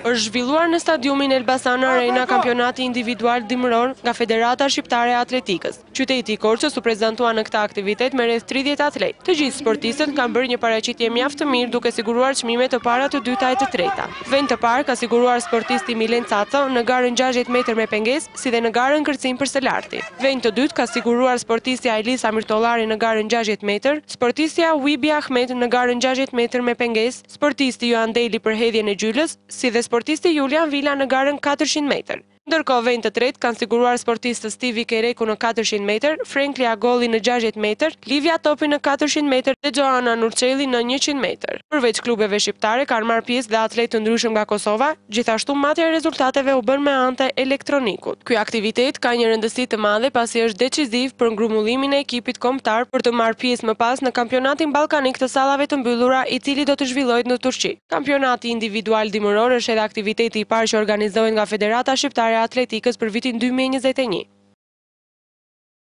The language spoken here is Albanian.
Është zhvilluar në stadiumin Elbasan Arena kampionati individual dimëror nga Federata Shqiptare e Atletikës. Qyteti i Korçës u prezantua në këtë aktivitet me rreth 30 atletë. Të gjithë sportistët kanë bërë një paraqitje mjaft të mirë duke siguruar çmime të para, të dyta e të treta. Vend të parë ka siguruar sportisti Milen Caco në garën 60 metër me pengesë, si dhe në garën kërcim për së larti. Vend të dytë ka siguruar sportistja Elisa Mirtollari në garën 60 metër, sportistja Wibi Ahmed në garën 60 metër me pengesë, sportisti Joan Deli për hedhjen e gjylës, si dhe sportisti Julian Vila në garën 400 metër. Ndërkohë vend të tretë kanë siguruar sportistët Stivi Kereku në 400 metër, Frenkli Agolli në 60 metër, Livia Topi në 400 metër dhe Joana Nurçelli në 100 metër. Përveç klubeve shqiptare kanë marrë pjesë dhe atletë të ndryshëm nga Kosova, gjithashtu matja e rezultateve u bën me anë të elektronikut. Ky aktivitet ka një rëndësi të madhe pasi është deciziv për ngrumullimin e ekipit kombëtar për të marrë pjesë më pas në kampionatin ballkanik të sallave të mbyllura, i cili do të zhvillohet në Turqi. Kampionati individual dimëror është edhe aktiviteti i parë që organizohet nga Federata Shqiptare e Atletikës për vitin 2021.